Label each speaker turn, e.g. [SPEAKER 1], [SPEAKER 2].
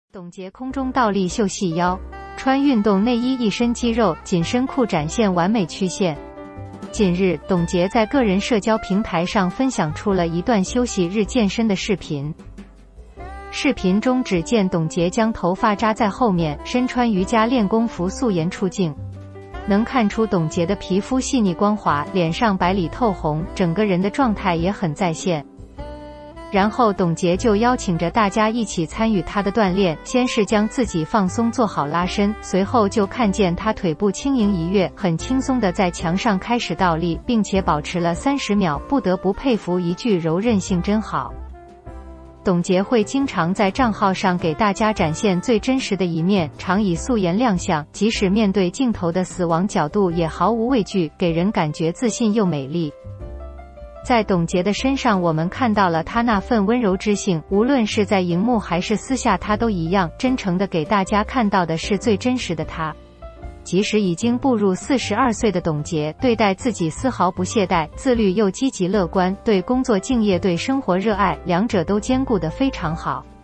[SPEAKER 1] 董洁空中倒立秀细腰，穿运动内衣一身肌肉，紧身裤展现完美曲线。近日，董洁在个人社交平台上分享出了一段休息日健身的视频。视频中只见董洁将头发扎在后面，身穿瑜伽练功服素颜出镜，能看出董洁的皮肤细腻光滑，脸上白里透红，整个人的状态也很在线。然后董洁就邀请着大家一起参与她的锻炼，先是将自己放松做好拉伸，随后就看见她腿部轻盈一跃，很轻松地在墙上开始倒立，并且保持了30秒，不得不佩服一句柔韧性真好。董洁会经常在账号上给大家展现最真实的一面，常以素颜亮相，即使面对镜头的死亡角度也毫无畏惧，给人感觉自信又美丽。在董洁的身上，我们看到了她那份温柔之性，无论是在荧幕还是私下，她都一样真诚地给大家看到的是最真实的她。即使已经步入42岁的董洁，对待自己丝毫不懈怠，自律又积极乐观，对工作敬业，对生活热爱，两者都兼顾得非常好。